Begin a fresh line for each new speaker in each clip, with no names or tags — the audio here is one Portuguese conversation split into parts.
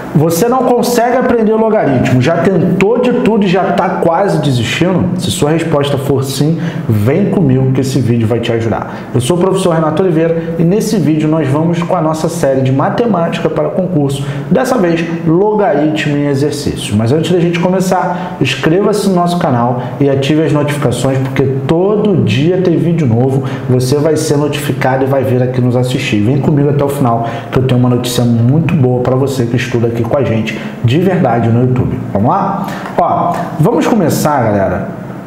Você não consegue aprender logaritmo, já tentou de tudo e já está quase desistindo? Se sua resposta for sim, vem comigo que esse vídeo vai te ajudar. Eu sou o professor Renato Oliveira e nesse vídeo nós vamos com a nossa série de matemática para concurso, dessa vez logaritmo em exercícios. Mas antes da gente começar, inscreva-se no nosso canal e ative as notificações, porque todo dia tem vídeo novo, você vai ser notificado e vai vir aqui nos assistir. Vem comigo até o final que eu tenho uma notícia muito boa para você que estuda aqui com a gente de verdade no YouTube. Vamos lá? Ó, vamos começar, galera.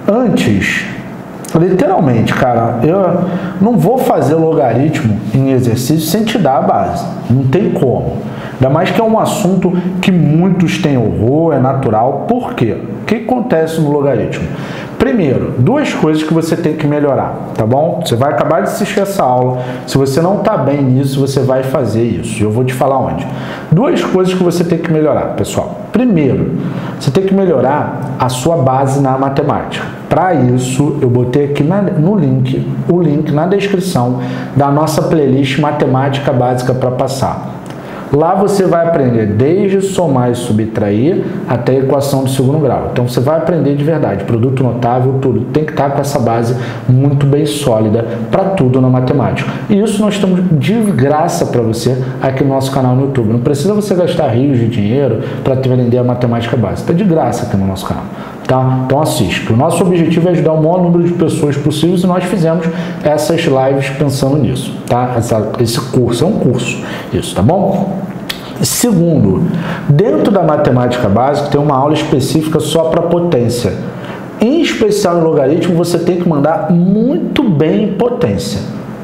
Antes, literalmente, cara, eu não vou fazer logaritmo em exercício sem te dar a base. Não tem como. Ainda mais que é um assunto que muitos têm horror, é natural. Por quê? O que acontece no logaritmo? Primeiro, duas coisas que você tem que melhorar, tá bom? Você vai acabar de assistir essa aula. Se você não está bem nisso, você vai fazer isso. Eu vou te falar onde. Duas coisas que você tem que melhorar, pessoal. Primeiro, você tem que melhorar a sua base na matemática. Para isso, eu botei aqui no link, o link na descrição da nossa playlist Matemática Básica para Passar. Lá você vai aprender desde somar e subtrair até a equação do segundo grau. Então você vai aprender de verdade, produto notável, tudo. Tem que estar com essa base muito bem sólida para tudo na matemática. E isso nós estamos de graça para você aqui no nosso canal no YouTube. Não precisa você gastar rios de dinheiro para aprender a matemática básica. Está de graça aqui no nosso canal. Tá? Então assiste. O nosso objetivo é ajudar o maior número de pessoas possíveis e nós fizemos essas lives pensando nisso. Tá? Esse curso é um curso. Isso, tá bom? Segundo, dentro da matemática básica tem uma aula específica só para potência. Em especial em logaritmo, você tem que mandar muito bem em potência.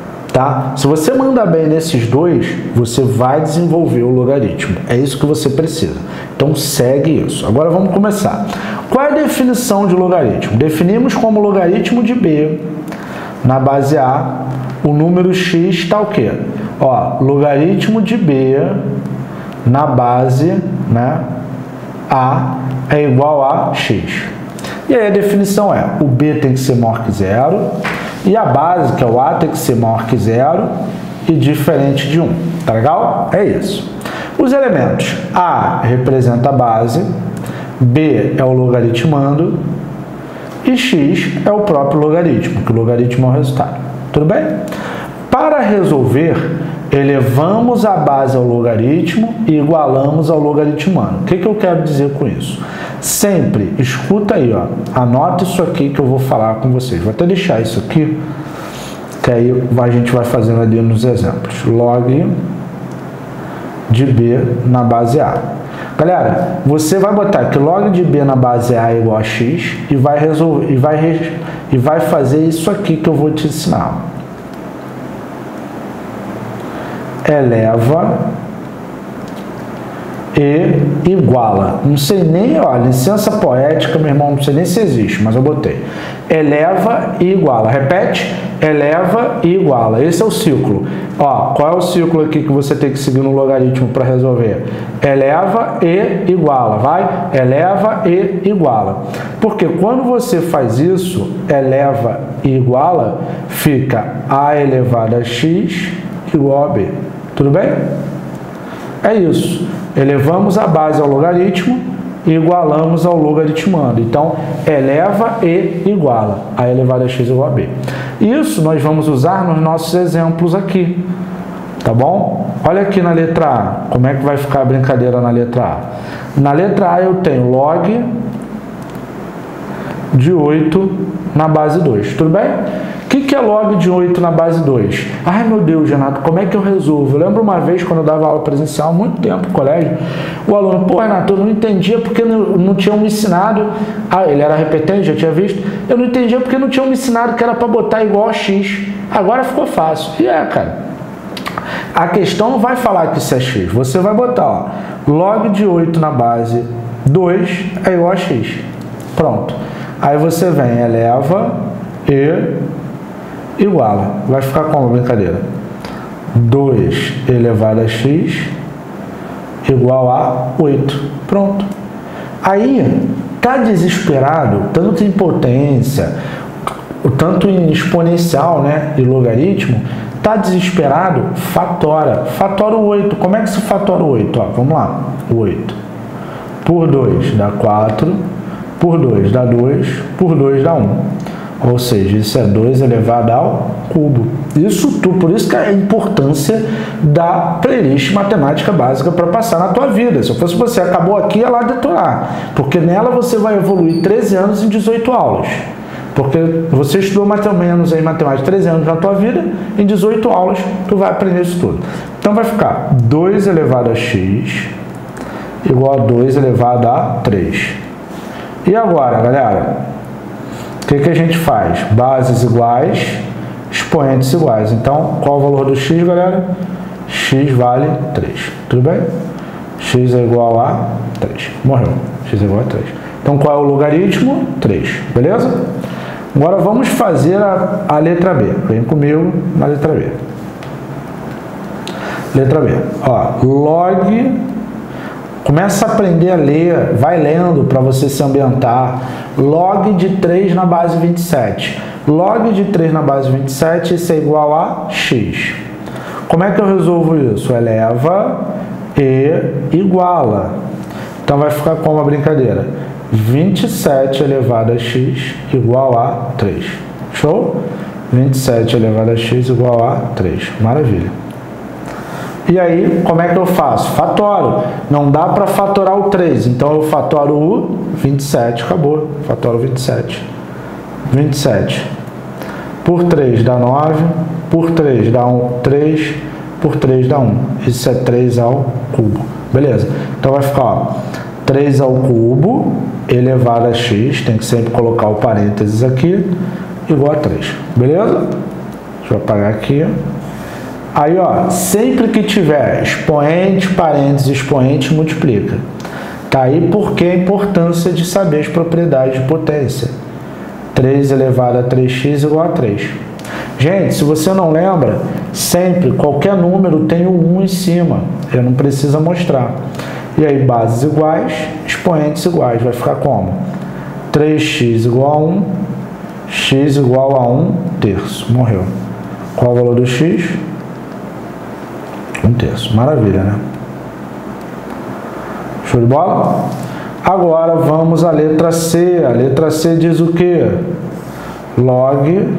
Tá? Se você manda bem nesses dois, você vai desenvolver o logaritmo. É isso que você precisa. Então segue isso. Agora vamos começar. Qual é a definição de logaritmo? Definimos como logaritmo de b na base a, o número x está o quê? Ó, logaritmo de b na base, né, a é igual a x. E aí a definição é, o b tem que ser maior que zero e a base, que é o a, tem que ser maior que zero e diferente de 1. Tá legal? É isso. Os elementos, a representa a base, b é o logaritmando e x é o próprio logaritmo, que o logaritmo é o resultado. Tudo bem? Para resolver, elevamos a base ao logaritmo e igualamos ao logaritmando. O que eu quero dizer com isso? Sempre, escuta aí, ó, anota isso aqui que eu vou falar com vocês. Vou até deixar isso aqui, que aí a gente vai fazendo ali nos exemplos. Log de b na base a. Galera, você vai botar que log de b na base a é igual a x e vai resolver e vai fazer isso aqui que eu vou te ensinar. Eleva e iguala. Não sei nem, ó, licença poética, meu irmão, não sei nem se existe, mas eu botei. Eleva e iguala. Repete. Eleva e iguala. Esse é o ciclo. Ó, qual é o ciclo aqui que você tem que seguir no logaritmo para resolver? Eleva e iguala. Vai? Eleva e iguala. Porque quando você faz isso, eleva e iguala, fica a elevado a x igual a b. Tudo bem? É isso. Elevamos a base ao logaritmo e igualamos ao logaritmando. Então, eleva e iguala. A elevado a x igual a b. Isso nós vamos usar nos nossos exemplos aqui. Tá bom? Olha aqui na letra A. Como é que vai ficar a brincadeira na letra A? Na letra A eu tenho log de 8 na base 2. Tudo bem? O que é log de 8 na base 2? Ai, meu Deus, Renato, como é que eu resolvo? Eu lembro uma vez, quando eu dava aula presencial, há muito tempo no colégio, o aluno, pô, Renato, eu não entendia porque não tinham me ensinado. Ah, ele era repetente, já tinha visto. Eu não entendia porque não tinham me ensinado que era para botar igual a x. Agora ficou fácil. E cara, a questão não vai falar que isso é x. Você vai botar, ó, log de 8 na base 2 é igual a x. Pronto. Aí você vem, eleva e iguala. Vai ficar como a brincadeira? 2 elevado a x igual a 8. Pronto. Aí, tá desesperado, tanto em potência, tanto em exponencial, né, e logaritmo, Tá desesperado? Fatora. Fatora o 8. Como é que se fatora o 8? Ó, vamos lá. 8 por 2 dá 4, por 2 dá 2, por 2 dá 1. Ou seja, isso é 2 elevado ao cubo. Isso tudo, por isso que é a importância da playlist matemática básica para passar na tua vida. Se eu fosse você, acabou aqui, é lá detonar. Porque nela você vai evoluir 13 anos em 18 aulas. Porque você estudou mais ou menos aí matemática 13 anos na tua vida, em 18 aulas tu vai aprender isso tudo. Então vai ficar 2 elevado a x igual a 2 elevado a 3. E agora, galera, o que a gente faz? Bases iguais, expoentes iguais. Então, qual o valor do x, galera? X vale 3. Tudo bem? X é igual a 3. Morreu. X é igual a 3. Então, qual é o logaritmo? 3. Beleza? Agora vamos fazer a letra B. Vem comigo na letra B. Letra B. Ó, log. Começa a aprender a ler, vai lendo para você se ambientar. Log de 3 na base 27. Log de 3 na base 27, isso é igual a x. Como é que eu resolvo isso? Eleva e iguala. Então vai ficar como a brincadeira? 27 elevado a x igual a 3. Show? 27 elevado a x igual a 3. Maravilha. E aí, como é que eu faço? Fatoro. Não dá para fatorar o 3, então eu fatoro o 27. Acabou. Fatoro o 27. 27 por 3 dá 9, por 3 dá 3, por 3 dá 1. Isso é 3 ao cubo. Beleza? Então vai ficar, ó, 3 ao cubo elevado a x, tem que sempre colocar o parênteses aqui, igual a 3. Beleza? Deixa eu apagar aqui. Aí, ó, sempre que tiver expoente, parênteses, expoente, multiplica. Tá aí porque a importância de saber as propriedades de potência. 3 elevado a 3x igual a 3. Gente, se você não lembra, sempre, qualquer número tem o 1 em cima. Eu não precisa mostrar. E aí, bases iguais, expoentes iguais. Vai ficar como? 3x igual a 1, x igual a 1 terço. Morreu. Qual o valor do x? 1 terço. Maravilha, né? Show de bola? Agora vamos à letra C. A letra C diz o quê? Log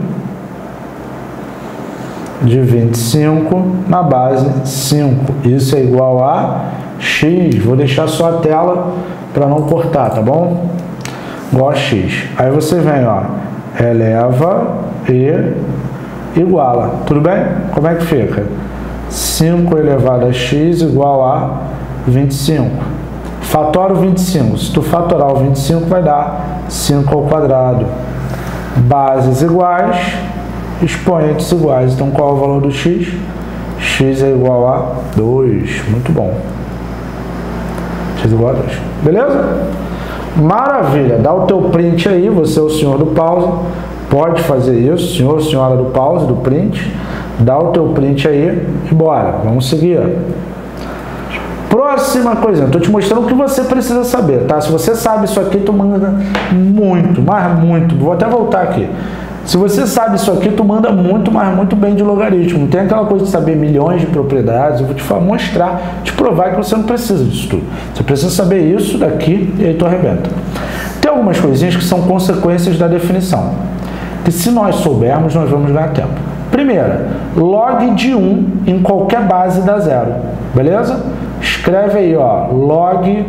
de 25 na base 5. Isso é igual a x. Vou deixar só a tela para não cortar, tá bom? Igual a x. Aí você vem, ó, eleva e iguala. Tudo bem? Como é que fica? 5 elevado a x igual a 25. Fatora o 25. Se tu fatorar o 25, vai dar 5 ao quadrado. Bases iguais, expoentes iguais. Então, qual é o valor do x? X é igual a 2. Muito bom. X é igual a 2. Beleza? Maravilha. Dá o teu print aí. Você é o senhor do pause. Pode fazer isso. Senhor ou senhora do pause, do print. Dá o teu print aí e bora. Vamos seguir. Próxima coisa, estou te mostrando o que você precisa saber, tá? Se você sabe isso aqui, tu manda muito, mas muito. Vou até voltar aqui. Se você sabe isso aqui, tu manda muito, mas muito bem de logaritmo. Não tem aquela coisa de saber milhões de propriedades. Eu vou te mostrar, te provar que você não precisa disso tudo. Você precisa saber isso daqui e aí tu arrebenta. Tem algumas coisinhas que são consequências da definição. Que se nós soubermos, nós vamos ganhar tempo. Primeira, log de 1 em qualquer base dá 0. Beleza? Escreve aí, ó, log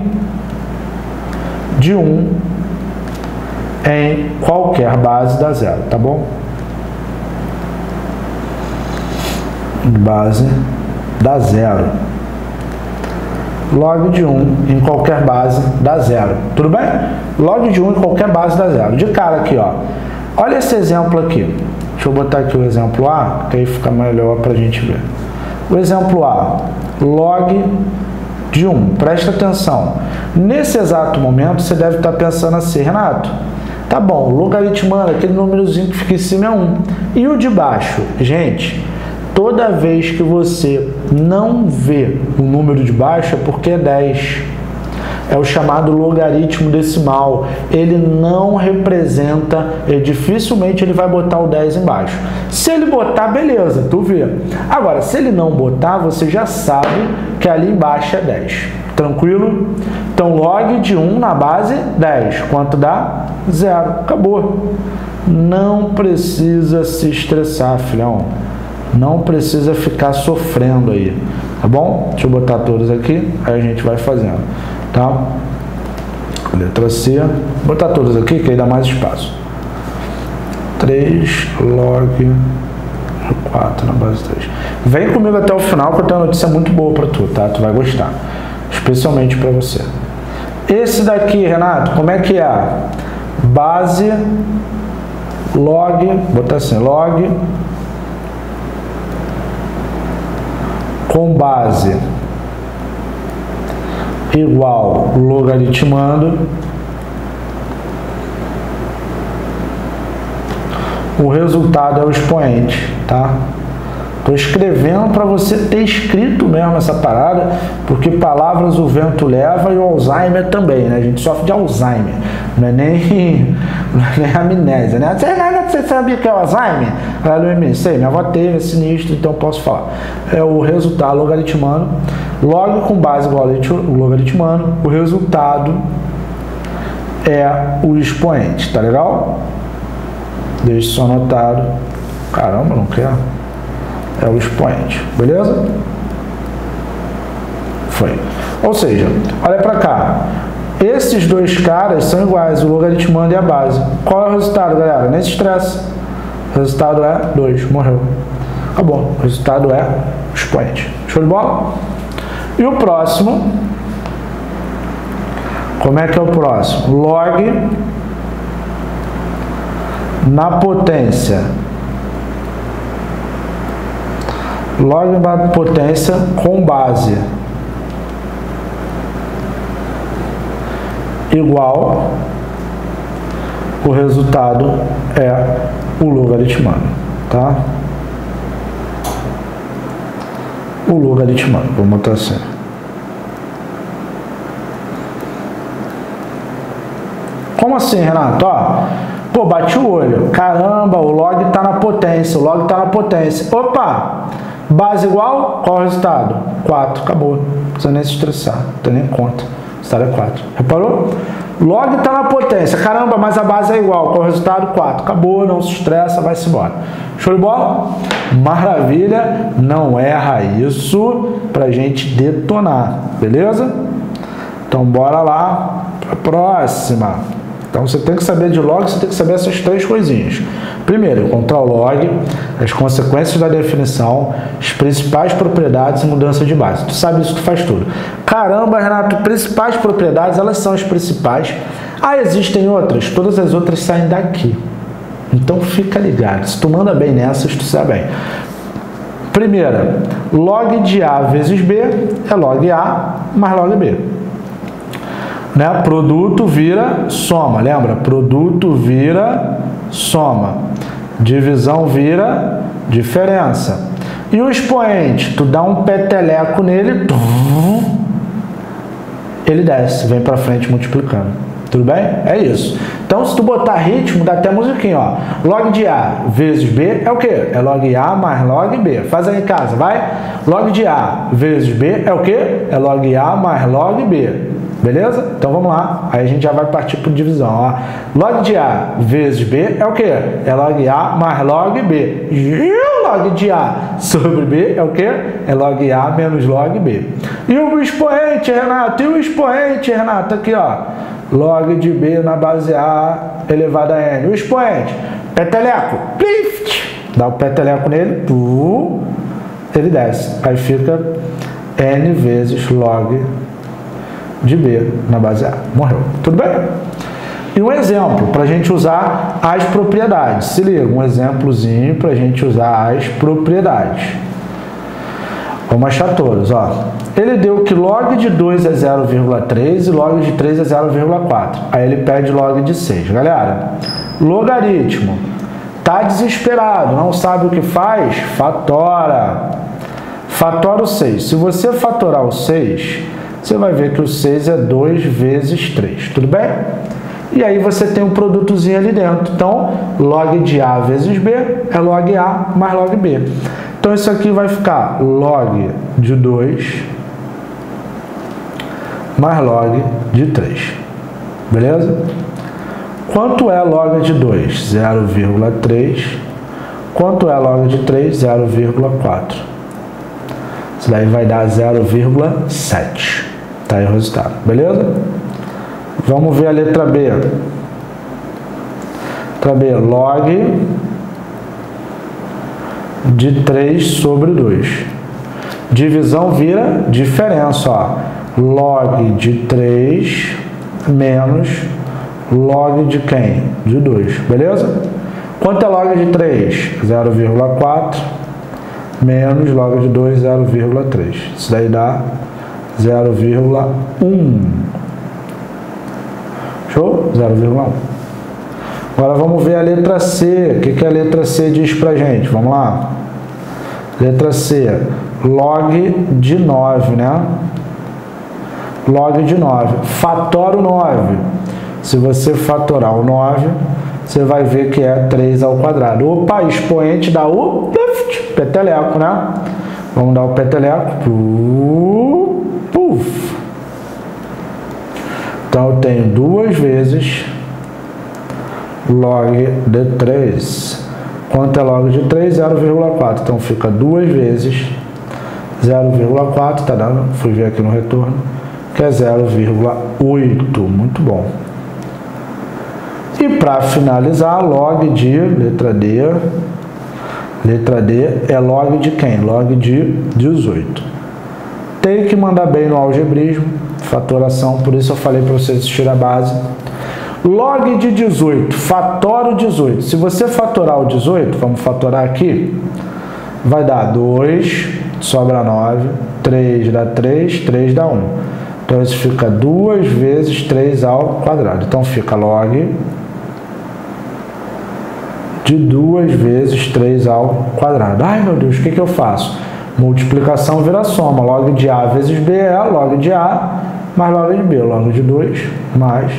de 1 em qualquer base dá 0, tá bom? Base dá 0. Log de 1 em qualquer base dá 0. Tudo bem? Log de 1 em qualquer base dá 0. De cara aqui, ó. Olha esse exemplo aqui. Deixa eu botar aqui o exemplo A, que aí fica melhor para a gente ver. O exemplo A, log de 1. Presta atenção. Nesse exato momento, você deve estar pensando assim, Renato, tá bom, logaritmando, aquele númerozinho que fica em cima é 1. E o de baixo? Gente, toda vez que você não vê o número de baixo é porque é 10. é o chamado logaritmo decimal. Ele não representa, dificilmente ele vai botar o 10 embaixo. Se ele botar, beleza, tu vê. Agora, se ele não botar, você já sabe que ali embaixo é 10. Tranquilo? Então, log de 1 na base, 10. Quanto dá? 0. Acabou. Não precisa se estressar, filhão. Não precisa ficar sofrendo aí. Tá bom? Deixa eu botar todos aqui, aí a gente vai fazendo. Tá? Letra C. Vou botar todos aqui, que aí dá mais espaço. 3 log 4 na base 3. Vem comigo até o final, que eu tenho uma notícia muito boa para tu, tá? Tu vai gostar. Especialmente para você. Esse daqui, Renato, como é que é? Base log, vou botar assim, log com base igual logaritmando o resultado é o expoente, tá? Estou escrevendo para você ter escrito mesmo essa parada, porque palavras o vento leva e o Alzheimer também, né? A gente sofre de Alzheimer, não é nem amnésia, né? Você sabia que é o Alzheimer? Sei, minha avó teve, é sinistro, então eu posso falar. É o resultado logaritmando, log com base igual a logaritmando, o resultado é o expoente, tá legal? Deixa só anotado. Caramba, não quer? É o expoente, beleza? Foi. Ou seja, olha para cá. Esses dois caras são iguais, o logaritmando e a base. Qual é o resultado, galera? Nesse estresse. O resultado é 2, morreu. Acabou. O resultado é o expoente. Show de bola? E o próximo, como é que é o próximo? Log na potência. Log na potência com base igual, o resultado é o logaritmando, tá? O logaritmando, vamos botar assim. Como assim, Renato? Ó, pô, bati o olho. Caramba, o log está na potência, o log está na potência. Opa! Base igual, qual é o resultado? 4, acabou. Não precisa nem se estressar, não tem nem conta. O resultado é 4. Reparou? Log está na potência. Caramba, mas a base é igual. Qual é o resultado? 4. Acabou, não se estressa, vai-se embora. Show de bola? Maravilha. Não erra isso pra gente detonar. Beleza? Então, bora lá para a próxima. Então, você tem que saber de log, você tem que saber essas três coisinhas. Primeiro, encontrar o log, as consequências da definição, as principais propriedades e mudança de base. Tu sabe isso, tu faz tudo. Caramba, Renato, principais propriedades, elas são as principais. Ah, existem outras? Todas as outras saem daqui. Então, fica ligado. Se tu manda bem nessas, tu sabe bem. Primeira, log de A vezes B é log A mais log B. Né? Produto vira soma, lembra? Produto vira soma. Divisão vira diferença. E o expoente, tu dá um peteleco nele, ele desce, vem para frente multiplicando. Tudo bem? É isso. Então, se tu botar ritmo, dá até musiquinha, ó. Log de A vezes B é o quê? É log A mais log B. Faz aí em casa, vai? Log de A vezes B é o quê? É log A mais log B. Beleza? Então vamos lá. Aí a gente já vai partir por divisão. Ó. Log de A vezes B é o quê? É log A mais log B. E o log de A sobre B é o quê? É log A menos log B. E o expoente, Renato? E o expoente, Renato? Aqui, ó. Log de B na base A elevado a N. O expoente, peteleco. Dá o peteleco nele. Ele desce. Aí fica N vezes log de B na base A. Morreu. Tudo bem? E um exemplo para a gente usar as propriedades. Se liga, um exemplozinho para a gente usar as propriedades. Vamos achar todos. Ó. Ele deu que log de 2 é 0,3 e log de 3 é 0,4. Aí ele pede log de 6. Galera, logaritmo. Tá desesperado, não sabe o que faz? Fatora. Fatora o 6. Se você fatorar o 6... você vai ver que o 6 é 2 vezes 3, tudo bem? E aí você tem um produtozinho ali dentro. Então, log de A vezes B é log A mais log B. Então, isso aqui vai ficar log de 2 mais log de 3. Beleza? Quanto é log de 2? 0,3. Quanto é log de 3? 0,4. Isso daí vai dar 0,7. Tá aí o resultado. Beleza? Vamos ver a letra B. Letra B, log de 3 sobre 2. Divisão vira diferença, ó. Log de 3 menos log de quem? De 2, beleza? Quanto é log de 3? 0,4 menos log de 2, 0,3. Isso daí dá 0,1. Show? 0,1. Agora vamos ver a letra C. O que a letra C diz pra gente? Vamos lá. Letra C. Log de 9, né? Log de 9. Fatora o 9. Se você fatorar o 9, você vai ver que é 3 ao quadrado. Opa, expoente dá o peteleco, né? Vamos dar o peteleco. Puf. Então, eu tenho 2 vezes log de 3. Quanto é log de 3? 0,4. Então, fica 2 vezes 0,4. Tá dando? Fui ver aqui no retorno. Que é 0,8. Muito bom. E para finalizar, log de letra D. Letra D é log de quem? Log de 18. Tem que mandar bem no algebrismo, fatoração, por isso eu falei para vocês assistir a base. Log de 18, fatora o 18. Se você fatorar o 18, vamos fatorar aqui, vai dar 2, sobra 9, 3 dá 3, 3 dá 1. Então isso fica 2 vezes 3 ao quadrado. Então fica log de 2 vezes 3 ao quadrado. Ai meu Deus, o que eu faço? Multiplicação vira soma. Log de A vezes B é log de A mais log de B. Log de 2 mais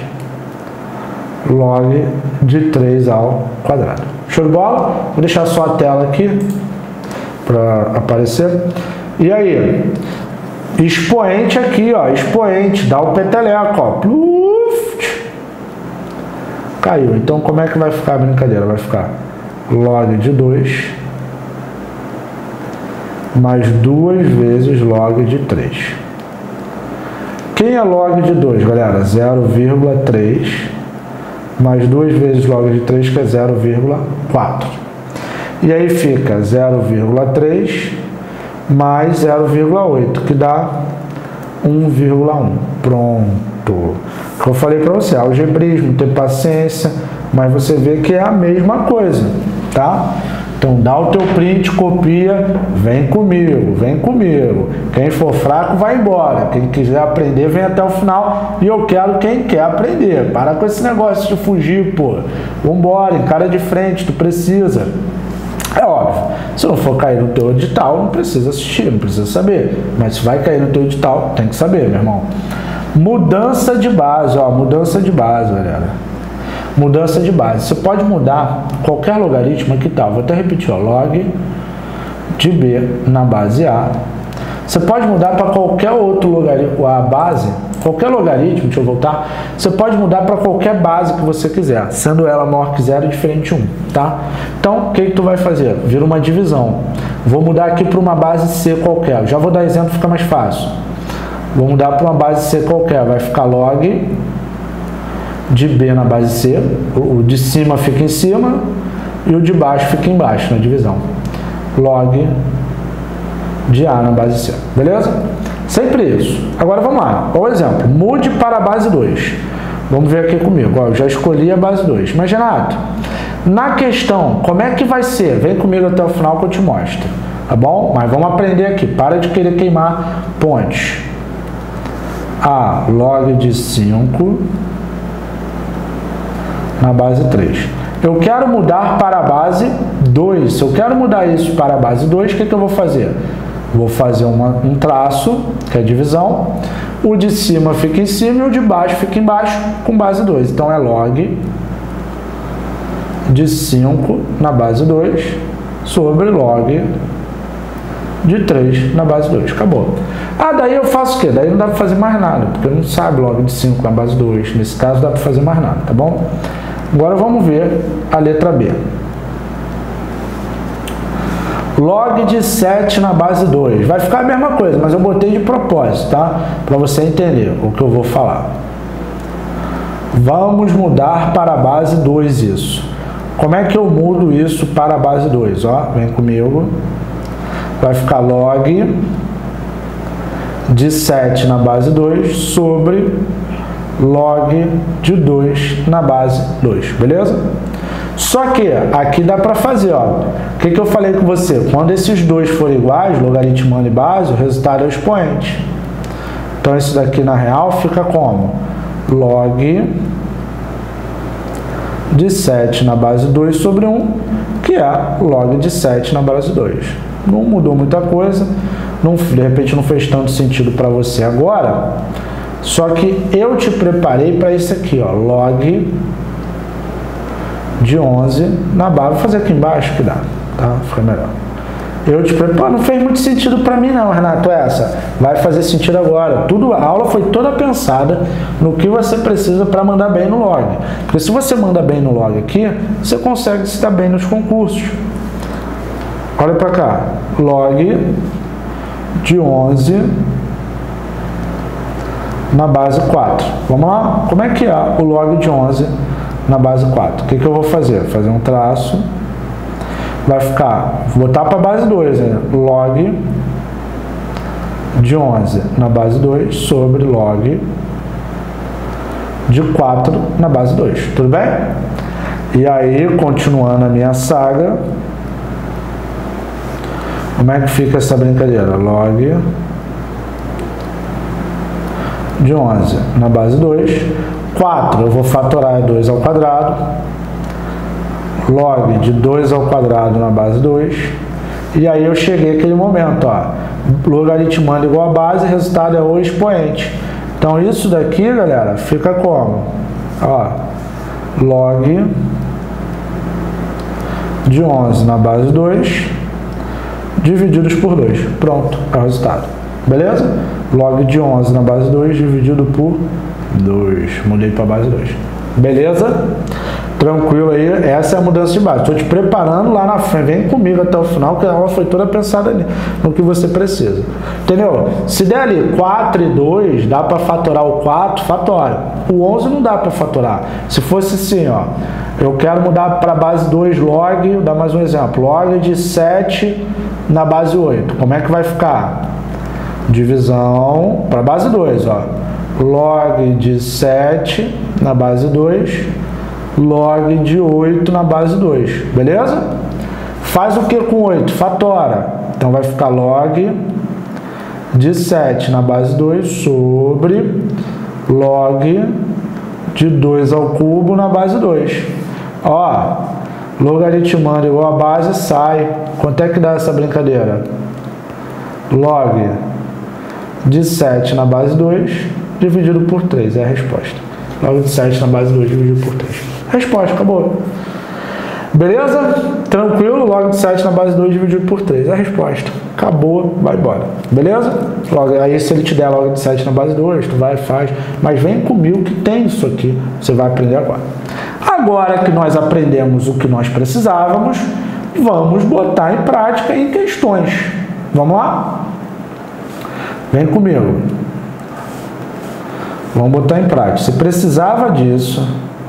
log de 3 ao quadrado. Show de bola? Vou deixar só a tela aqui para aparecer. E aí? Expoente aqui, ó. Expoente. Dá o peteleco, ó. Pluf. Caiu. Então, como é que vai ficar a brincadeira? Vai ficar log de 2 mais 2 vezes log de 3. Quem é log de 2, galera? 0,3 mais 2 vezes log de 3, que é 0,4. E aí fica 0,3 mais 0,8, que dá 1,1. Pronto. Que eu falei para você, algebrismo, ter paciência, mas você vê que é a mesma coisa, tá? Então, dá o teu print, copia, vem comigo, vem comigo. Quem for fraco, vai embora. Quem quiser aprender, vem até o final. E eu quero quem quer aprender. Para com esse negócio de fugir, pô. Vambora, encara de frente, tu precisa. É óbvio, se não for cair no teu edital, não precisa assistir, não precisa saber. Mas se vai cair no teu edital, tem que saber, meu irmão. Mudança de base, ó, mudança de base, galera. Mudança de base. Você pode mudar qualquer logaritmo aqui, tá? Vou até repetir, ó, log de B na base A. Você pode mudar para qualquer outro logaritmo, a base, qualquer logaritmo, deixa eu voltar. Você pode mudar para qualquer base que você quiser, sendo ela maior que 0 e diferente 1, tá? Então, o que tu vai fazer? Vira uma divisão. Vou mudar aqui para uma base C qualquer. Já vou dar exemplo, fica mais fácil. Vou mudar para uma base C qualquer. Vai ficar log de B na base C, o de cima fica em cima e o de baixo fica embaixo na divisão. Log de A na base C, beleza? Sempre isso. Agora vamos lá, o exemplo, mude para a base 2. Vamos ver aqui comigo, ó, eu já escolhi a base 2. Mas Renato, na questão, como é que vai ser? Vem comigo até o final que eu te mostro, tá bom? Mas vamos aprender aqui, para de querer queimar pontes. A log de 5 na base 3. Eu quero mudar para a base 2. Se eu quero mudar isso para a base 2, o que eu vou fazer? Vou fazer um traço, que é divisão. O de cima fica em cima e o de baixo fica embaixo, com base 2. Então, é log de 5 na base 2 sobre log de 3 na base 2. Acabou. Ah, daí eu faço o quê? Daí não dá para fazer mais nada, porque não sabe log de 5 na base 2. Nesse caso, dá para fazer mais nada, tá bom? Agora vamos ver a letra B. Log de 7 na base 2. Vai ficar a mesma coisa, mas eu botei de propósito, tá? Para você entender o que eu vou falar. Vamos mudar para a base 2 isso. Como é que eu mudo isso para a base 2? Ó, vem comigo. Vai ficar log de 7 na base 2 sobre log de 2 na base 2, beleza? Só que aqui dá para fazer, ó. O que eu falei com você? Quando esses dois forem iguais, logaritmando e base, o resultado é o expoente. Então, isso daqui na real fica como? Log de 7 na base 2 sobre 1, que é log de 7 na base 2. Não mudou muita coisa, de repente não fez tanto sentido para você agora, só que eu te preparei para isso aqui, ó, log de 11 na base. Vou fazer aqui embaixo que dá, tá? Fica melhor. Eu te preparo, não fez muito sentido para mim não, Renato, essa. Vai fazer sentido agora. A aula foi toda pensada no que você precisa para mandar bem no log. Porque se você manda bem no log aqui, você consegue se dar bem nos concursos. Olha para cá. Log de 11 na base 4. Vamos lá? Como é que é o log de 11 na base 4? O que eu vou fazer? Fazer um traço. Vai ficar, vou botar para a base 2, né? Log de 11 na base 2 sobre log de 4 na base 2. Tudo bem? E aí, continuando a minha saga, como é que fica essa brincadeira? Log de 11 na base 2. 4 eu vou fatorar 2 ao quadrado. Log de 2 ao quadrado na base 2. E aí eu cheguei àquele momento, ó. Logaritmando igual a base, resultado é o expoente. Então isso daqui, galera, fica como? Ó, log de 11 na base 2 divididos por 2. Pronto, é o resultado. Beleza? Log de 11 na base 2 dividido por 2. Mudei para a base 2. Beleza? Tranquilo aí, essa é a mudança de base. Estou te preparando lá na frente, vem comigo até o final, que a aula foi toda pensada no que você precisa. Entendeu? Se der ali 4 e 2, dá para fatorar o 4, fatora. O 11 não dá para fatorar. Se fosse assim, ó, eu quero mudar para a base 2 log, vou dar mais um exemplo, log de 7 na base 8. Como é que vai ficar? Divisão para a base 2, ó. Log de 7 na base 2, log de 8 na base 2, beleza? Faz o que com 8? Fatora. Então vai ficar log de 7 na base 2 sobre log de 2 ao cubo na base 2. Ó, logaritmando igual a base, sai. Quanto é que dá essa brincadeira? Log de 7 na base 2 dividido por 3, é a resposta. Log de 7 na base 2 dividido por 3. Resposta, acabou. Beleza? Tranquilo? Log de 7 na base 2 dividido por 3. É a resposta. Acabou, vai embora. Beleza? Aí se ele te der log de 7 na base 2, tu vai e faz. Mas vem comigo que tem isso aqui. Você vai aprender agora. Agora que nós aprendemos o que nós precisávamos, vamos botar em prática em questões. Vamos lá? Vem comigo. Vamos botar em prática. Se precisava disso...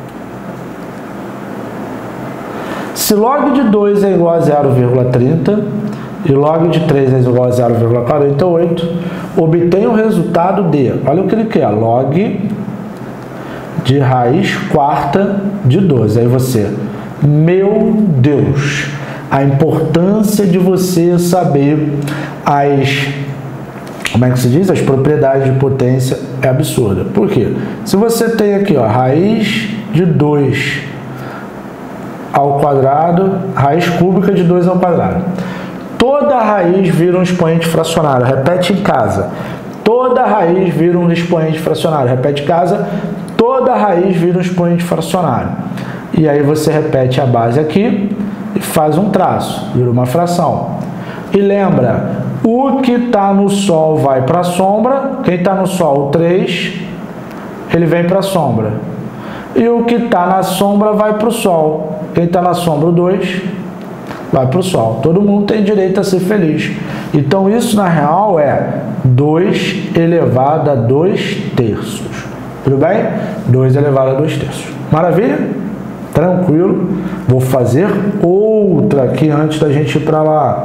Se log de 2 é igual a 0,30 e log de 3 é igual a 0,48, obtenha o resultado de, olha o que ele quer, log de raiz quarta de 12. Aí você, meu Deus, a importância de você saber como é que se diz? As propriedades de potência é absurda. Por quê? Se você tem aqui, ó, raiz de 2 ao quadrado, raiz cúbica de 2 ao quadrado. toda raiz vira um expoente fracionário. Repete em casa. Toda raiz vira um expoente fracionário. Repete em casa. Toda raiz vira um expoente fracionário. E aí você repete a base aqui e faz um traço. Vira uma fração. E lembra, o que está no Sol vai para a sombra. Quem está no Sol, 3, ele vem para a sombra. E o que está na sombra vai para o Sol. Quem está na sombra, o 2, vai para o Sol. Todo mundo tem direito a ser feliz. Então, isso, na real, é 2 elevado a 2/3. Tudo bem? 2 elevado a 2/3. Maravilha? Tranquilo. Vou fazer outra aqui antes da gente ir para lá.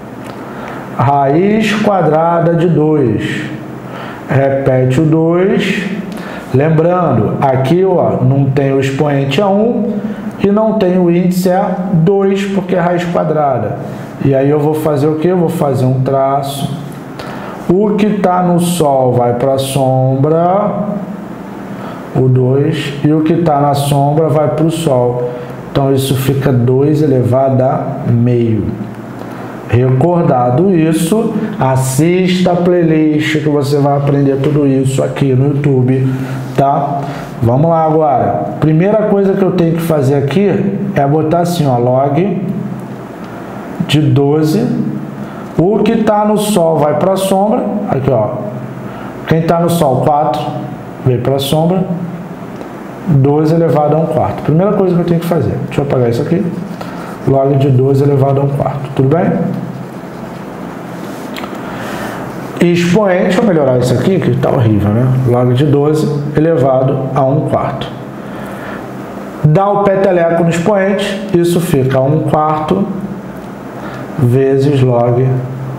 Raiz quadrada de 2. Repete o 2. Lembrando, aqui ó, não tem o expoente a 1 e não tem o índice a 2, porque é raiz quadrada. E aí eu vou fazer o que? Eu vou fazer um traço. O que está no Sol vai para a sombra, o 2, e o que está na sombra vai para o Sol. Então isso fica 2 elevado a meio. Recordado isso, assista a playlist que você vai aprender tudo isso aqui no YouTube, tá? Vamos lá agora. Primeira coisa que eu tenho que fazer aqui é botar assim, ó, log de 12. O que está no Sol vai para a sombra. Aqui, ó. Quem está no Sol, 4, vem para a sombra. 12 elevado a 1/4. Primeira coisa que eu tenho que fazer. Deixa eu apagar isso aqui. Log de 12 elevado a 1/4. Tudo bem? Expoente, deixa eu melhorar isso aqui, que está horrível, né? Log de 12 elevado a 1/4. Dá o peteleco no expoente, isso fica 1/4 vezes log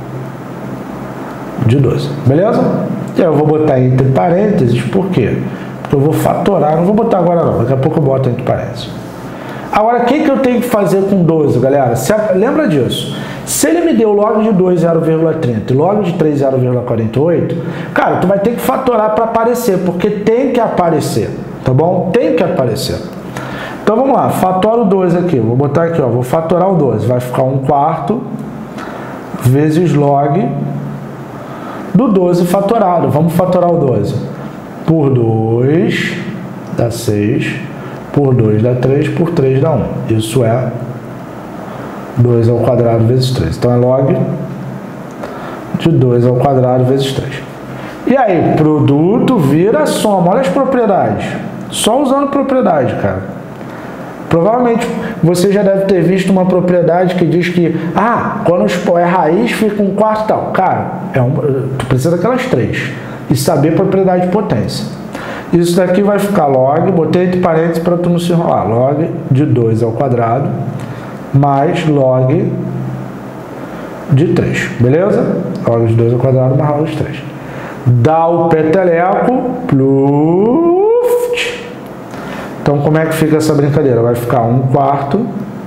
de 12. Beleza? E aí eu vou botar entre parênteses, por quê? Porque eu vou fatorar, não vou botar agora não, daqui a pouco eu boto entre parênteses. Agora, o que eu tenho que fazer com 12, galera? Lembra disso? Se ele me deu log de 2, 0,30 e log de 3, 0,48, cara, tu vai ter que fatorar para aparecer, porque tem que aparecer, tá bom? Tem que aparecer. Então, vamos lá, fatora o 12 aqui, vou botar aqui, ó, vou fatorar o 12, vai ficar 1/4 vezes log do 12 fatorado. Vamos fatorar o 12 por 2 dá 6, por 2 dá 3, por 3 dá 1. Isso é 2 ao quadrado vezes 3. Então, é log de 2 ao quadrado vezes 3. E aí, produto vira soma. Olha as propriedades. Só usando propriedade, cara. Provavelmente você já deve ter visto uma propriedade que diz que, quando é raiz, fica 1/4 tal. Cara, tu precisa daquelas 3. E saber propriedade de potência. Isso daqui vai ficar log, botei entre parênteses para tu não se enrolar. Log de 2 ao quadrado mais log de 3, beleza? Log de 2 ao quadrado mais log de 3. Dá o peteleco, pluft. Então, como é que fica essa brincadeira? Vai ficar 1/4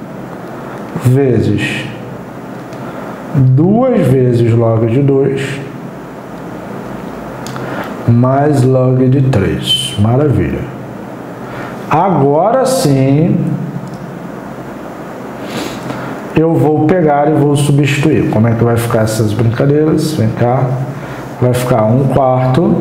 vezes 2 vezes log de 2 mais log de 3. Maravilha. Agora sim, eu vou pegar e vou substituir. Como é que vai ficar essas brincadeiras? Vem cá. Vai ficar 1/4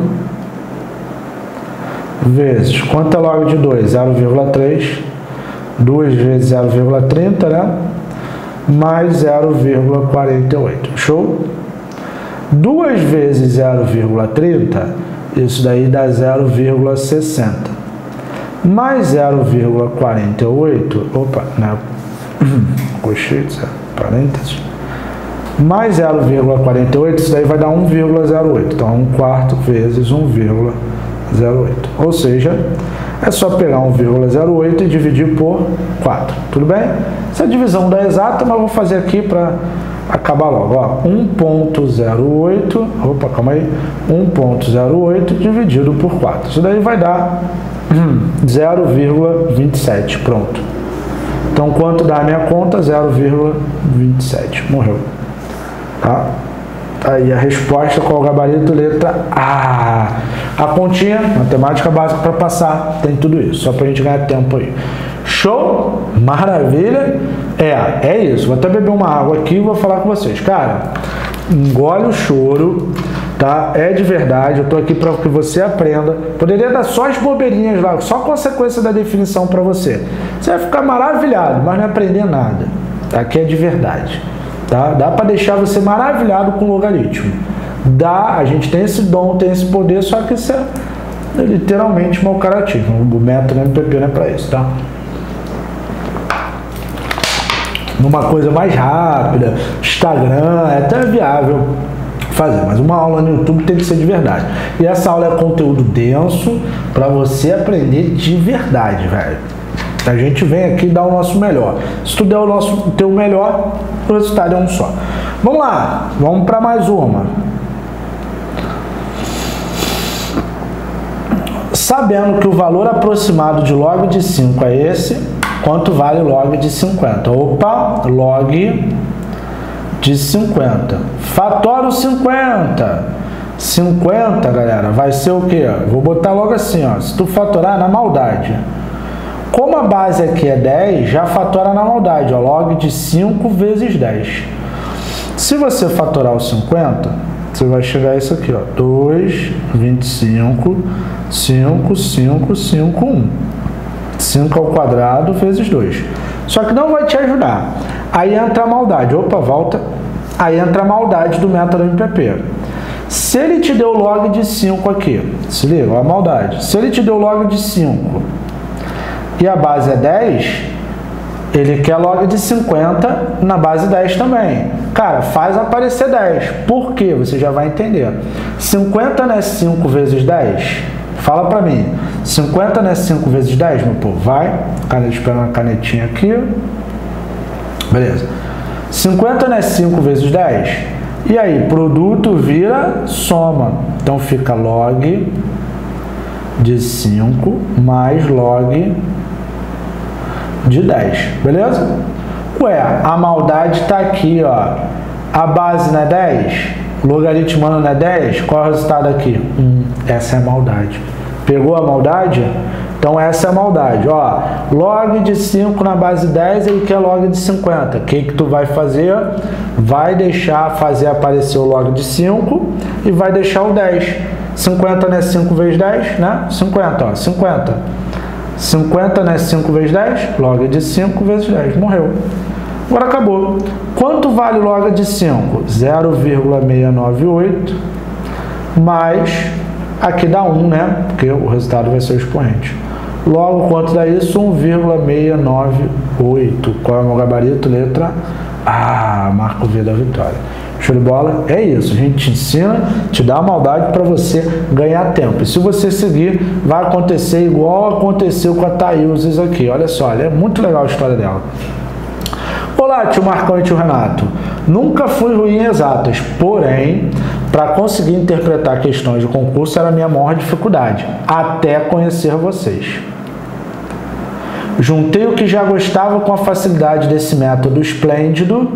vezes, quanto é log de 2? 0,3. 2 vezes 0,30, né? Mais 0,48. Show? 2 vezes 0,30, isso daí dá 0,60. Mais 0,48, opa, né? Cochete, parênteses. Mais 0,48, isso daí vai dar 1,08. Então, 1/4 vezes 1,08. Ou seja, é só pegar 1,08 e dividir por 4. Tudo bem? Essa divisão dá exata, mas eu vou fazer aqui para acabar logo. Ó, 1,08, opa, calma aí, 1,08 dividido por 4. Isso daí vai dar 0,27. Pronto. Então, quanto dá a minha conta? 0,27. Morreu. Tá? Aí a resposta, qual o gabarito? Letra A. A continha, matemática básica para passar, tem tudo isso, só para a gente ganhar tempo aí. Show? Maravilha? É isso. Vou até beber uma água aqui e vou falar com vocês. Cara, engole o choro, tá? É de verdade, eu tô aqui para que você aprenda. Poderia dar só as bobeirinhas lá, só consequência da definição para você. Você vai ficar maravilhado, mas não aprender nada. Aqui é de verdade. Tá? Dá para deixar você maravilhado com o logaritmo. Dá, a gente tem esse dom, tem esse poder, só que isso é literalmente mau caratismo. O método MPP não é para isso, tá? Numa coisa mais rápida, Instagram, é até viável fazer, mas uma aula no YouTube tem que ser de verdade. E essa aula é conteúdo denso para você aprender de verdade, velho. A gente vem aqui dar o nosso melhor. Se tu der o teu melhor, o resultado é um só. Vamos lá, vamos para mais uma. Sabendo que o valor aproximado de log de 5 é esse, quanto vale log de 50? Opa, log de 50. Fatora o 50. 50, galera, vai ser o quê? Vou botar logo assim, ó. Se tu fatorar na maldade. Como a base aqui é 10, já fatora na maldade, ó, log de 5 vezes 10. Se você fatorar o 50, você vai chegar a isso aqui, ó, 2, 25, 5, 5, 5, 1. 5 ao quadrado vezes 2. Só que não vai te ajudar. Aí entra a maldade. Opa, volta. Aí entra a maldade do método MPP. Se ele te deu log de 5 aqui, se liga, ó, a maldade. Se ele te deu log de 5 e a base é 10, ele quer log de 50 na base 10 também. Cara, faz aparecer 10. Por quê? Você já vai entender. 50 não é 5 vezes 10? Fala pra mim. 50 não é 5 vezes 10, meu povo? Vai. Espera uma canetinha aqui. Beleza. 50 não é 5 vezes 10? E aí, produto vira soma. Então fica log de 5 mais log de 10, beleza? Ué, a maldade tá aqui, ó. A base não é 10? Logaritmando não é 10? Qual é o resultado aqui? Essa é a maldade. Pegou a maldade? Então essa é a maldade, ó. Log de 5 na base 10, ele quer log de 50. O que tu vai fazer? Vai deixar fazer aparecer o log de 5 e vai deixar o 10. 50 não é 5 vezes 10, né? 50, ó, 50. 50 não é 5 vezes 10? Log de 5 vezes 10. Morreu. Agora acabou. Quanto vale log de 5? 0,698 mais, aqui dá 1, né? Porque o resultado vai ser o expoente. Logo, quanto dá isso? 1,698. Qual é o meu gabarito? Letra A. Marco V da vitória. Show de bola? É isso. A gente te ensina, te dá a maldade para você ganhar tempo. E se você seguir, vai acontecer igual aconteceu com a Thaíses aqui. Olha só, é muito legal a história dela. Olá, tio Marcão e tio Renato. Nunca fui ruim em exatas, porém, para conseguir interpretar questões de concurso era a minha maior dificuldade, até conhecer vocês. Juntei o que já gostava com a facilidade desse método esplêndido,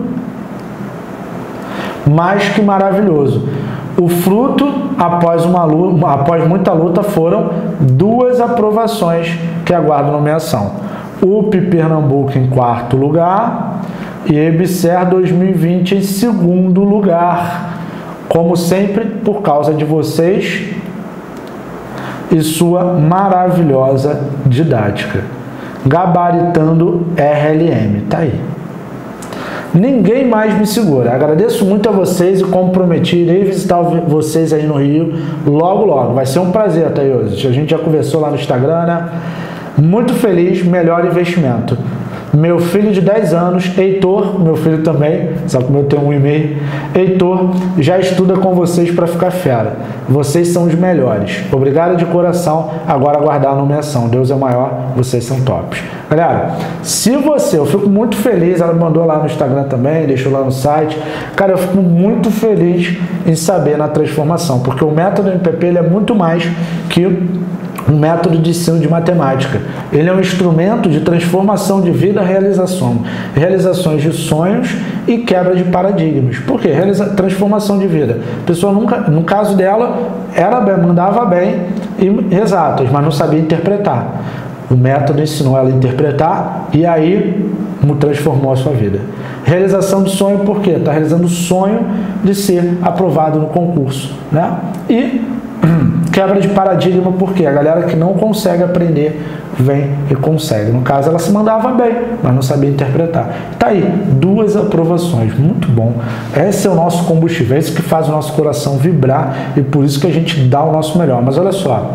mais que maravilhoso. O fruto, após muita luta, foram 2 aprovações que aguardam nomeação. UP Pernambuco em 4º lugar e EBSER 2020 em 2º lugar. Como sempre, por causa de vocês e sua maravilhosa didática. Gabaritando RLM. Tá aí. Ninguém mais me segura. Agradeço muito a vocês e como prometi, irei visitar vocês aí no Rio logo, logo. Vai ser um prazer, Thaíses. A gente já conversou lá no Instagram, né? Muito feliz, melhor investimento. Meu filho de 10 anos, Heitor, meu filho também, sabe como eu tenho 1,5, Heitor, já estuda com vocês para ficar fera. Vocês são os melhores. Obrigado de coração. Agora aguardar a nomeação. Deus é maior, vocês são tops. Galera, se você, eu fico muito feliz, ela mandou lá no Instagram também, deixou lá no site. Cara, eu fico muito feliz em saber na transformação, porque o método MPP ele é muito mais que um método de ensino de matemática. Ele é um instrumento de transformação de vida, realizações de sonhos e quebra de paradigmas. Por quê? Transformação de vida. A pessoa nunca, no caso dela, mandava bem e exatas, mas não sabia interpretar. O método ensinou ela a interpretar e aí transformou a sua vida. Realização de sonho, por quê? Está realizando o sonho de ser aprovado no concurso, né? E quebra de paradigma, porque a galera que não consegue aprender vem e consegue. No caso, ela se mandava bem, mas não sabia interpretar. Tá aí, 2 aprovações, muito bom. Esse é o nosso combustível, é isso que faz o nosso coração vibrar e por isso que a gente dá o nosso melhor. Mas olha só,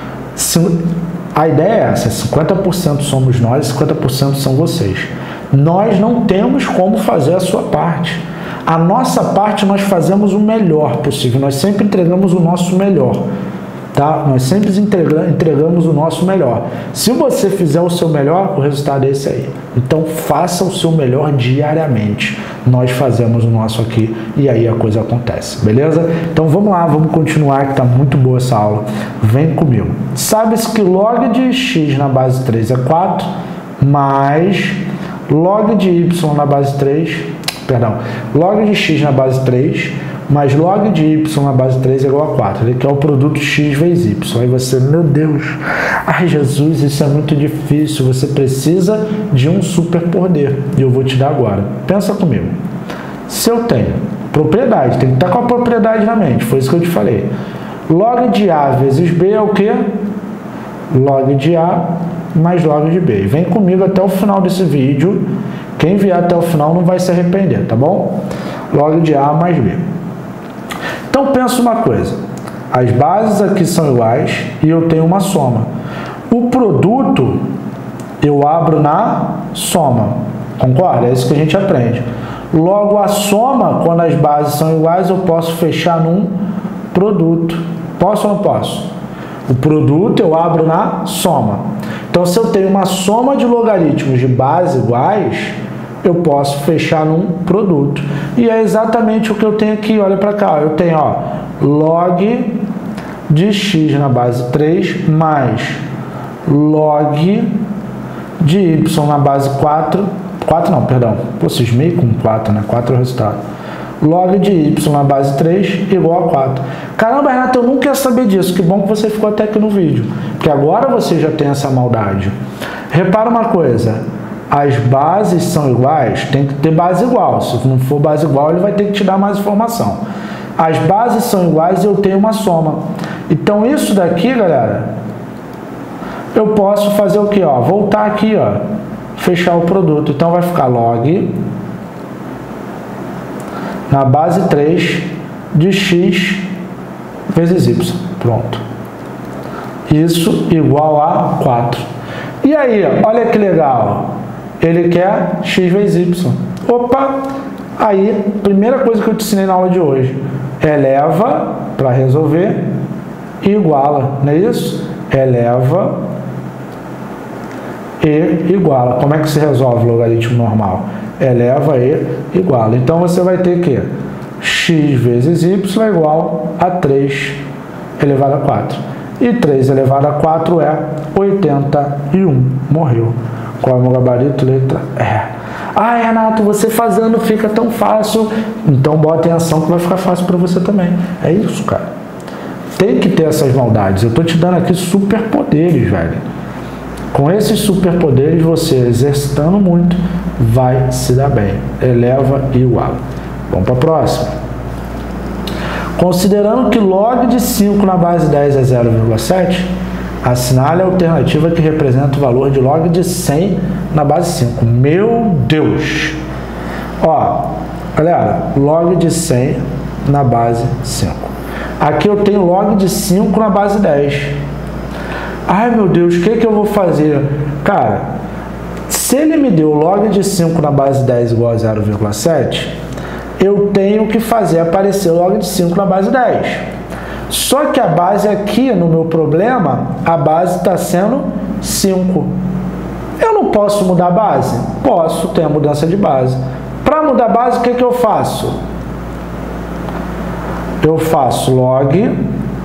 a ideia é essa, 50% somos nós, 50% são vocês. Nós não temos como fazer a sua parte. A nossa parte nós fazemos o melhor possível, nós sempre entregamos o nosso melhor, tá? Nós sempre entregamos o nosso melhor. Se você fizer o seu melhor, o resultado é esse aí. Então faça o seu melhor diariamente. Nós fazemos o nosso aqui e aí a coisa acontece, beleza? Então vamos lá, vamos continuar que tá muito boa essa aula. Vem comigo. Sabe-se que log de x na base 3 é 4, mais log de y na base 3... Perdão, log de x na base 3 mais log de y na base 3 é igual a 4. Ele quer o produto x vezes y. Aí você, meu Deus, ai Jesus, isso é muito difícil. Você precisa de um superpoder. E eu vou te dar agora. Pensa comigo. Se eu tenho propriedade, tem que estar com a propriedade na mente. Foi isso que eu te falei. Log de a vezes b é o quê? Log de a mais log de b. Vem comigo até o final desse vídeo. Quem vier até o final não vai se arrepender, tá bom? Log de A mais B. Então, pensa uma coisa. As bases aqui são iguais e eu tenho uma soma. O produto eu abro na soma. Concorda? É isso que a gente aprende. Logo, a soma, quando as bases são iguais, eu posso fechar num produto. Posso ou não posso? O produto eu abro na soma. Então, se eu tenho uma soma de logaritmos de base iguais, eu posso fechar num produto. E é exatamente o que eu tenho aqui, olha para cá. Eu tenho, ó, log de x na base 3 mais log de y na base 4. 4 não, perdão. Pô, cismei com 4, né? 4 é o resultado. Log de y na base 3 igual a 4. Caramba, Renato, eu nunca ia saber disso. Que bom que você ficou até aqui no vídeo. Porque agora você já tem essa maldade. Repara uma coisa. As bases são iguais, tem que ter base igual. Se não for base igual, ele vai ter que te dar mais informação. As bases são iguais e eu tenho uma soma. Então, isso daqui, galera, eu posso fazer o quê? Ó, voltar aqui, ó, fechar o produto. Então, vai ficar log na base 3 de x vezes y. Pronto. Isso igual a 4. E aí, olha que legal. Ele quer x vezes y. Opa! Aí, primeira coisa que eu te ensinei na aula de hoje. Eleva, para resolver, e iguala. Não é isso? Eleva e iguala. Como é que se resolve o logaritmo normal? Eleva e iguala. Então, você vai ter que x vezes y é igual a 3 elevado a 4. E 3 elevado a 4 é 81. Morreu. Qual é o meu gabarito? Letra E. Ah, Renato, você fazendo fica tão fácil. Então bota em ação que vai ficar fácil para você também. É isso, cara. Tem que ter essas maldades. Eu tô te dando aqui superpoderes, velho. Com esses superpoderes, você exercitando muito, vai se dar bem. Eleva e iguala. Vamos para a próxima. Considerando que log de 5 na base 10 é 0,7, assinale a alternativa que representa o valor de log de 100 na base 5. Meu Deus! Ó, galera, log de 100 na base 5. Aqui eu tenho log de 5 na base 10. Ai, meu Deus, o que que eu vou fazer? Cara, se ele me deu log de 5 na base 10 igual a 0,7, eu tenho que fazer aparecer log de 5 na base 10. Só que a base aqui, no meu problema, a base está sendo 5. Eu não posso mudar a base? Posso, tem a mudança de base. Para mudar a base, o que que eu faço? Eu faço log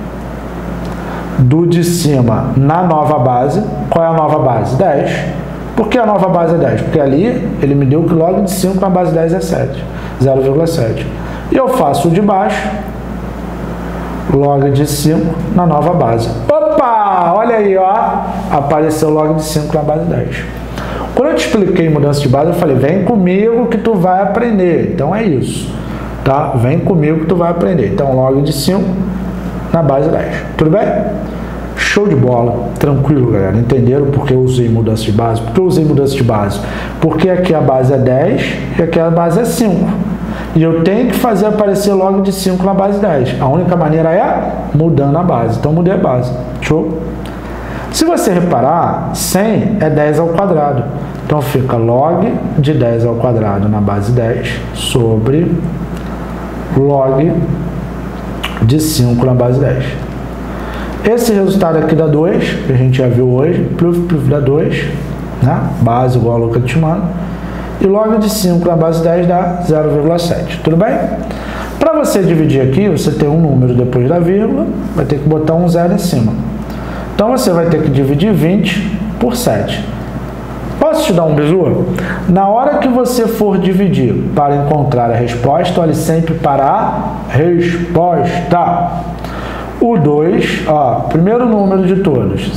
do de cima na nova base. Qual é a nova base? 10. Por que a nova base é 10? Porque ali ele me deu que log de 5 na base 10 é 7, 0,7. E eu faço o de baixo, log de 5 na nova base. Opa! Olha aí, ó, apareceu log de 5 na base 10. Quando eu te expliquei mudança de base, eu falei, vem comigo que tu vai aprender. Então é isso, tá? Vem comigo que tu vai aprender. Então log de 5 na base 10. Tudo bem? Show de bola, tranquilo, galera. Entenderam por que eu usei mudança de base? Por que eu usei mudança de base? Porque aqui a base é 10 e aqui a base é 5. E eu tenho que fazer aparecer log de 5 na base 10. A única maneira é mudando a base. Então mudei a base. Show? Se você reparar, 100 é 10 ao quadrado. Então fica log de 10 ao quadrado na base 10 sobre log de 5 na base 10. Esse resultado aqui dá 2, que a gente já viu hoje, proof dá 2, né? Base igual a logaritmando, e log de 5 na base 10 dá 0,7, tudo bem? Para você dividir aqui, você tem um número depois da vírgula, vai ter que botar um 0 em cima. Então você vai ter que dividir 20 por 7. Posso te dar um bizu? Na hora que você for dividir para encontrar a resposta, olhe sempre para a resposta. O 2, ó, primeiro número de todos,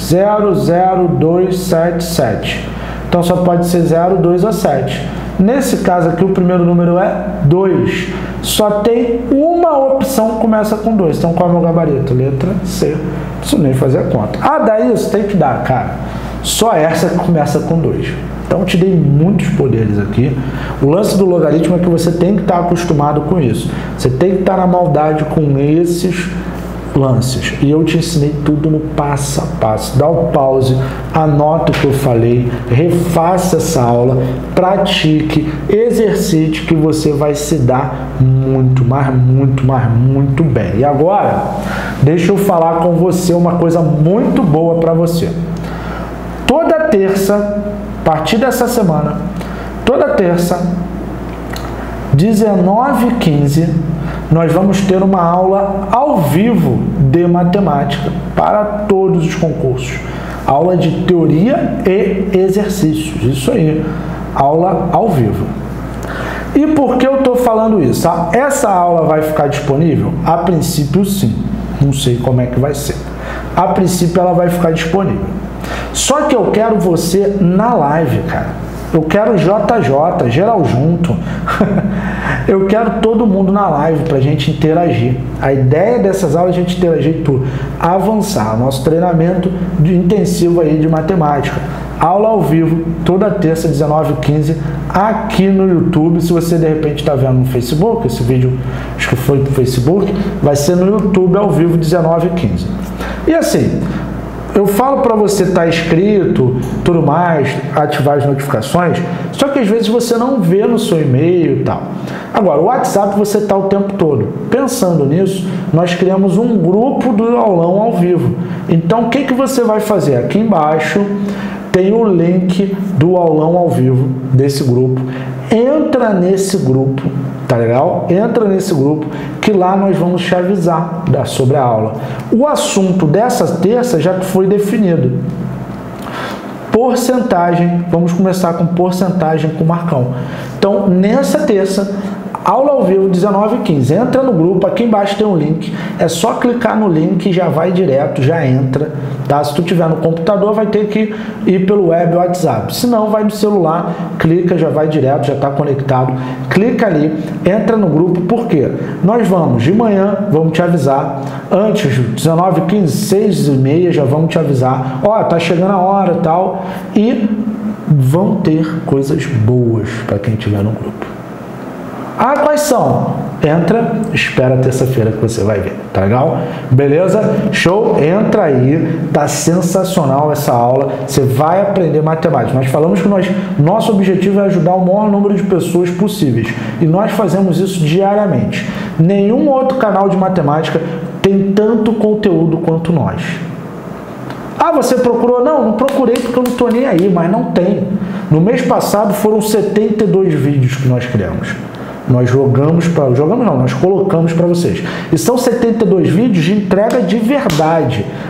00277. Então só pode ser 0, 2 ou 7. Nesse caso aqui, o primeiro número é 2. Só tem uma opção que começa com 2. Então qual é o meu gabarito? Letra C. Não preciso nem fazer a conta. Ah, dá isso? Tem que dar, cara. Só essa que começa com 2. Então eu te dei muitos poderes aqui. O lance do logaritmo é que você tem que estar acostumado com isso. Você tem que estar na maldade com esses lances. E eu te ensinei tudo no passo a passo. Dá o pause, anota o que eu falei, refaça essa aula, pratique, exercite, que você vai se dar muito, mas muito bem. E agora, deixa eu falar com você uma coisa muito boa para você. Toda terça, a partir dessa semana, toda terça, 19h15, nós vamos ter uma aula ao vivo de matemática para todos os concursos. Aula de teoria e exercícios. Isso aí, aula ao vivo. E por que eu estou falando isso? Essa aula vai ficar disponível? A princípio, sim. Não sei como é que vai ser. A princípio, ela vai ficar disponível. Só que eu quero você na live, cara. Eu quero JJ, geral junto. Eu quero todo mundo na live para a gente interagir. A ideia dessas aulas é a gente interagir tudo. Avançar. Nosso treinamento intensivo aí de matemática. Aula ao vivo, toda terça, 19h15, aqui no YouTube. Se você de repente está vendo no Facebook, esse vídeo acho que foi no Facebook, vai ser no YouTube ao vivo, 19h15. E assim, eu falo para você estar inscrito, tudo mais, ativar as notificações, só que às vezes você não vê no seu e-mail e tal. Agora, o WhatsApp você está o tempo todo. Pensando nisso, nós criamos um grupo do aulão ao vivo. Então, o que você vai fazer? Aqui embaixo tem o link do aulão ao vivo desse grupo. Entra nesse grupo, tá legal? Entra nesse grupo que lá nós vamos te avisar sobre a aula. O assunto dessa terça já foi definido. Porcentagem, vamos começar com porcentagem com o Marcão. Então, nessa terça, aula ao vivo, 19h15. Entra no grupo, aqui embaixo tem um link. É só clicar no link e já vai direto, já entra. Tá? Se tu tiver no computador, vai ter que ir pelo web ou WhatsApp. Se não, vai no celular, clica, já vai direto, já está conectado. Clica ali, entra no grupo. Por quê? Nós vamos, de manhã, vamos te avisar. Antes, 19h15, 6h30, já vamos te avisar. Ó, tá chegando a hora e tal. E vão ter coisas boas para quem estiver no grupo. Ah, quais são? Entra, espera terça-feira que você vai ver, tá legal? Beleza? Show? Entra aí, tá sensacional essa aula, você vai aprender matemática. Nós falamos que nosso objetivo é ajudar o maior número de pessoas possíveis, e nós fazemos isso diariamente. Nenhum outro canal de matemática tem tanto conteúdo quanto nós. Ah, você procurou? Não procurei porque eu não estou nem aí, mas não tem. No mês passado foram 72 vídeos que nós criamos. Nós nós colocamos para vocês. E são 72 vídeos de entrega de verdade.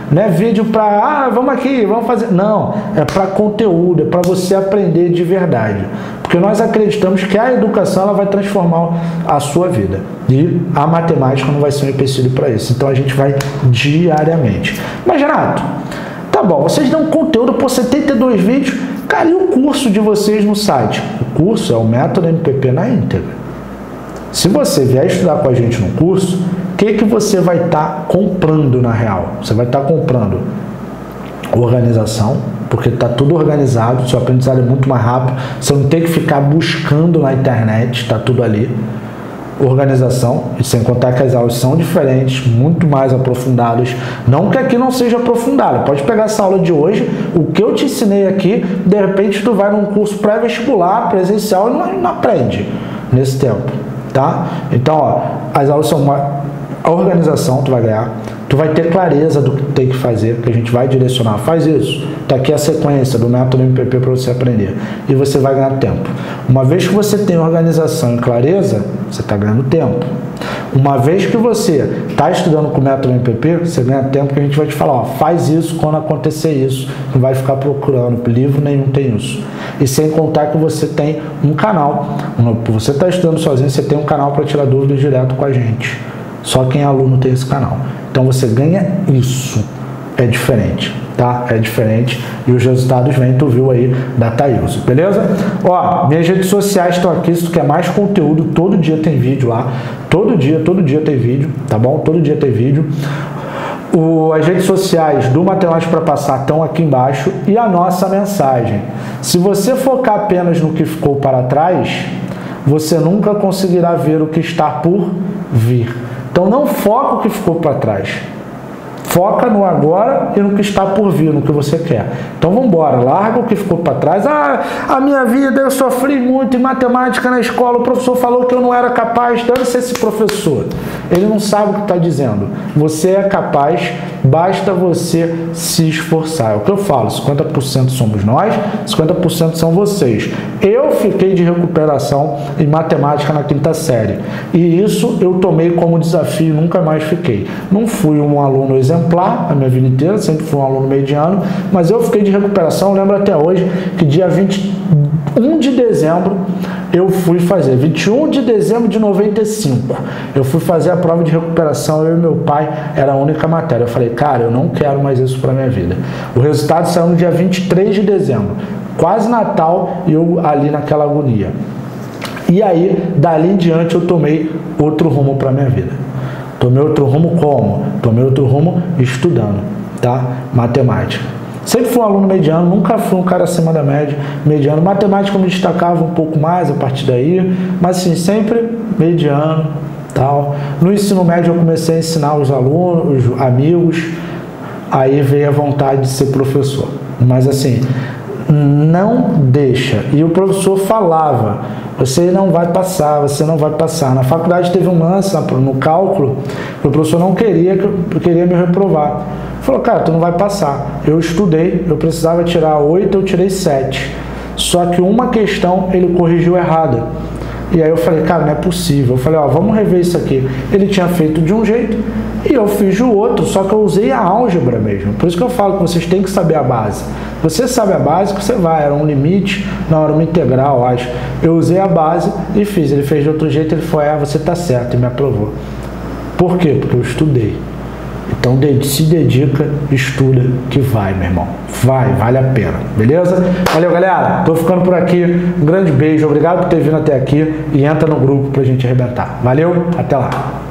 Não é vídeo para, vamos aqui, vamos fazer. Não, é para conteúdo, é para você aprender de verdade. Porque nós acreditamos que a educação ela vai transformar a sua vida. E a matemática não vai ser um empecilho para isso. Então a gente vai diariamente. Mas, Renato, tá bom, vocês dão conteúdo por 72 vídeos. Cara, e o curso de vocês no site? O curso é o Método MPP na íntegra. Se você vier estudar com a gente no curso, o que você vai estar comprando na real? Você vai estar comprando organização, porque está tudo organizado, seu aprendizado é muito mais rápido, você não tem que ficar buscando na internet, está tudo ali. Organização, e sem contar que as aulas são diferentes, muito mais aprofundadas. Não que aqui não seja aprofundado, pode pegar essa aula de hoje, o que eu te ensinei aqui, de repente tu vai num curso pré-vestibular, presencial e não aprende nesse tempo, tá? Então, ó, as aulas são a organização, tu vai ganhar, tu vai ter clareza do que tem que fazer, que a gente vai direcionar, faz isso, tá aqui a sequência do método MPP para você aprender, e você vai ganhar tempo. Uma vez que você tem organização e clareza, você está ganhando tempo. Uma vez que você está estudando com o método MPP, você ganha tempo, que a gente vai te falar, ó, faz isso quando acontecer isso, não vai ficar procurando, livro nenhum tem isso. E sem contar que você tem um canal, você está estudando sozinho, você tem um canal para tirar dúvidas direto com a gente. Só quem é aluno tem esse canal. Então você ganha isso. É diferente, tá? É diferente. E os resultados vêm, tu viu aí, da Thailson, beleza? Ó, minhas redes sociais estão aqui. Se tu quer mais conteúdo, todo dia tem vídeo lá. Todo dia tem vídeo, tá bom? Todo dia tem vídeo. As redes sociais do Matemática para Passar estão aqui embaixo. E a nossa mensagem. Se você focar apenas no que ficou para trás, você nunca conseguirá ver o que está por vir. Então não foca o que ficou para trás. Foca no agora e no que está por vir, no que você quer. Então vamos embora, larga o que ficou para trás. Ah, a minha vida, eu sofri muito em matemática na escola, o professor falou que eu não era capaz. Dane-se esse professor. Ele não sabe o que está dizendo. Você é capaz, basta você se esforçar. É o que eu falo, 50% somos nós, 50% são vocês. Eu fiquei de recuperação em matemática na quinta série. E isso eu tomei como desafio, nunca mais fiquei. Não fui um aluno exemplar a minha vida inteira, sempre fui um aluno mediano, mas eu fiquei de recuperação. Eu lembro até hoje que dia 21 de dezembro eu fui fazer, 21 de dezembro de 95, eu fui fazer a prova de recuperação, eu e meu pai, era a única matéria. Eu falei, cara, eu não quero mais isso para minha vida. O resultado saiu no dia 23 de dezembro, quase Natal, e eu ali naquela agonia. E aí, dali em diante, eu tomei outro rumo para minha vida. Tomei outro rumo como? Tomei outro rumo estudando, tá? Matemática. Sempre fui um aluno mediano, nunca fui um cara acima da média, mediano. Matemática eu me destacava um pouco mais a partir daí, mas assim, sempre mediano, tal. No ensino médio eu comecei a ensinar os alunos, os amigos, aí veio a vontade de ser professor. Mas assim, não deixa. E o professor falava, você não vai passar, você não vai passar. Na faculdade teve um lance no cálculo, o professor não queria me reprovar. Falou, cara, tu não vai passar. Eu estudei, eu precisava tirar 8, eu tirei 7. Só que uma questão ele corrigiu errada. E aí eu falei, cara, não é possível. Eu falei, ó, vamos rever isso aqui. Ele tinha feito de um jeito e eu fiz do outro, só que eu usei a álgebra mesmo. Por isso que eu falo que vocês têm que saber a base. Você sabe a base, você vai, era um limite, não, era uma integral, acho. Eu usei a base e fiz. Ele fez de outro jeito, ele foi, você tá certo, e me aprovou. Por quê? Porque eu estudei. Então se dedica, estuda, que vai, meu irmão. Vai, vale a pena, beleza? Valeu, galera. Tô ficando por aqui. Um grande beijo, obrigado por ter vindo até aqui e entra no grupo pra gente arrebentar. Valeu, até lá.